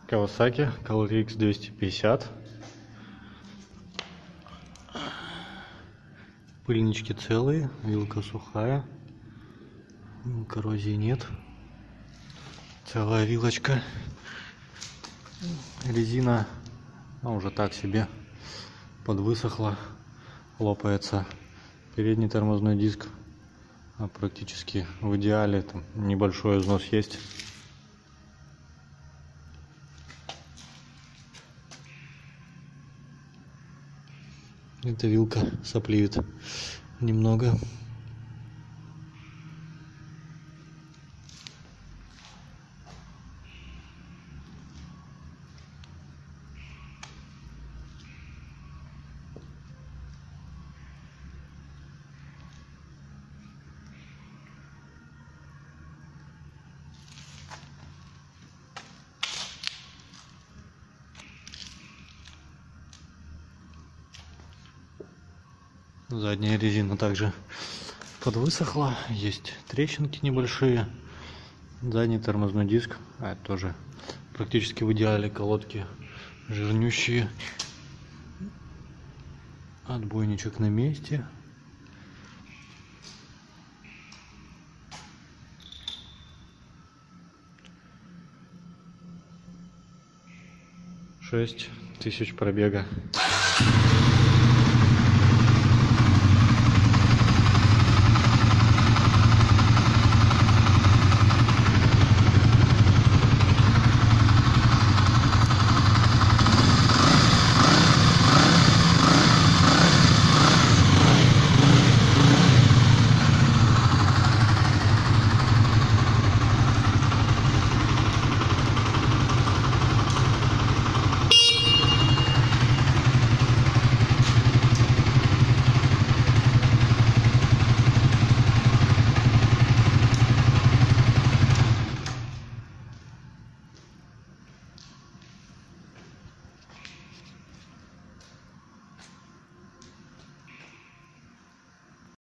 Kawasaki ColorX 250. Пыльнички целые, вилка сухая, коррозии нет. Целая вилочка. Резина, уже так себе, подвысохла, лопается. Передний тормозной диск практически в идеале, там небольшой износ есть. Эта вилка сопливит немного. Задняя резина также подвысохла, есть трещинки небольшие. Задний тормозной диск, тоже практически в идеале, колодки жирнющие. Отбойничек на месте. Шесть тысяч пробега.